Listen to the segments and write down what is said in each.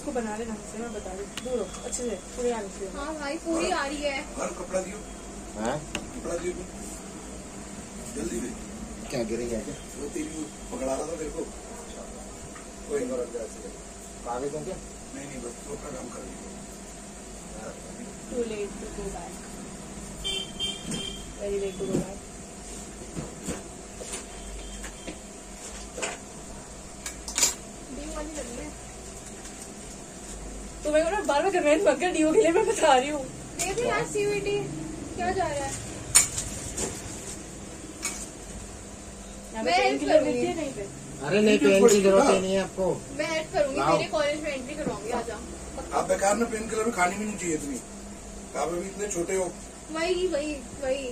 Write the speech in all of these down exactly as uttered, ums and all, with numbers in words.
उसको बना लेना से, मैं बता रही दूर हो अच्छे से पूरी आ रही है। हाँ भाई पूरी आ रही है। और कपड़ा दियो, हाँ कपड़ा दियो जल्दी दे। क्या गिरेगा? वो तेरी पकड़ा रहा था मेरे को। कोई कागज हो क्या? नहीं नहीं बस वो का काम कर रही Too late to go back. Very late to go back. डीम वाली लगी है। तो मैं ना बार बार कमेंट मत कर डीओ के लिए, मैं बता रही हूँ। दे दे यार सीवीटी क्या जा रहा है। मैं हेल्प करूंगी कहीं पे। अरे नहीं, पेन की जरूरत ही नहीं है आपको। मैं हेल्प करूंगी, मेरे कॉलेज में एंट्री करवाऊंगी। आ जा। आप बेकार में पेन किलर खानी भी नहीं चाहिए इतनी, आप अभी इतने छोटे हो। वही वही वही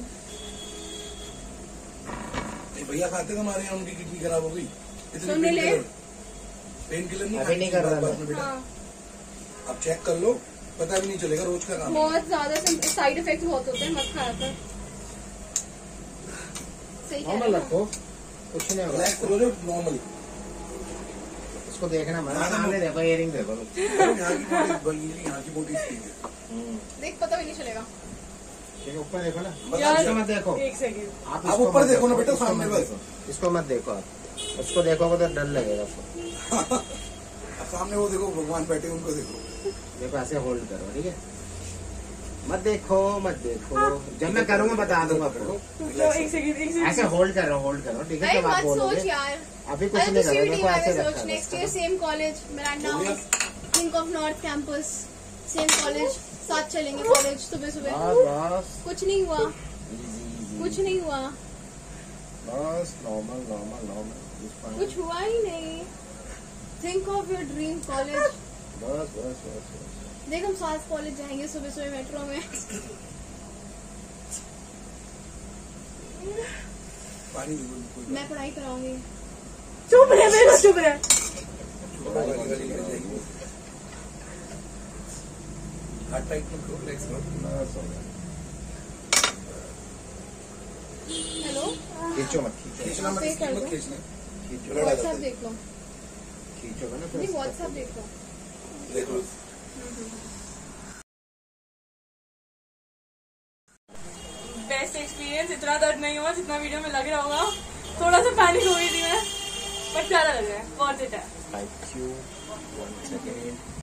भैया खाते थे हमारे यहाँ, उनकी किडनी खराब हो गई। इतने सुन ले। पेन किलर नहीं अभी नहीं कर रहा बाद में बेटा। हाँ आप चेक कर लो, पता भी नहीं चलेगा, रोज का काम। बहुत ज्यादा साइड इफेक्ट बहुत होते हैं, मत खाया कर। सही कह नॉर्मल रहा है। रखो, कुछ नहीं होगा। रिलैक्स करो जो नॉर्मल। इसको देखना मत, सामने देखो, इयरिंग देखो। यहाँ की बोटी, यहाँ की बोटी ठीक है। देख पता भी नहीं चलेगा। ठीक है, ऊपर देखो ना। यार, इसको मत देखो। एक सेकेंड, आप आप इसको ऊपर मत देखो ना बेटा, इसको सामने मत बस। देखो। इसको मत देखो आप, उसको देखोगे तो डर लगेगा आपको। अब सामने वो देखो, भगवान बैठे उनको देखो। देखो ऐसे होल्ड करो, ठीक है? मत देखो मत देखो, जब मैं करूँगा बता दूंगा आपको। तो एक सेकेंड एक सेकेंड ऐसे होल्ड करो, होल्ड करो, ठीक है? अरे जब आप मत सोच बोलोगे यार। अभी कुछ अरे नहीं तो करो, सीवीटी देखो वाले ऐसे सोच, रखा नेक्स्ट है। ईयर सेम कॉलेज, मिरांडा हो गया? House, king of north campus, same college, साथ चलेंगे कॉलेज सुबह सुबह। बस बस, कुछ नहीं हुआ, इजी कुछ नहीं हुआ, बस, नॉर्मल नॉर्मल नॉर्मल, कुछ हुआ ही नहीं। Think of your dream college. बस बस बस बस। देख हम साथ कॉलेज जाएंगे सुबह सुबह मेट्रो में। पानी दे दो कोई। मैं पढ़ाई कराऊंगी। चुप रहे मेरा, चुप रहे। वाली वाली ले जाएगी। हार्ट टाइट मत करो, रिलैक्स करो। बस हो गया। हेलो खींचो मत, खींचो खींचना मत, पे इसकी कर मत दो। खींचना। खींचो, लड़ा व्हाट्सएप जाता है। देख लो। खींचोगे ना नहीं फिर व्हाट्सएप देख लो। देख लो। बेस्ट एक्सपीरियंस, इतना दर्द नहीं हुआ जितना वीडियो में लग रहा होगा। थोड़ा सा पैनिक हो गई थी मैं, बट ज्यादा लग रहा है, बहुत इट है। Thank you. One second.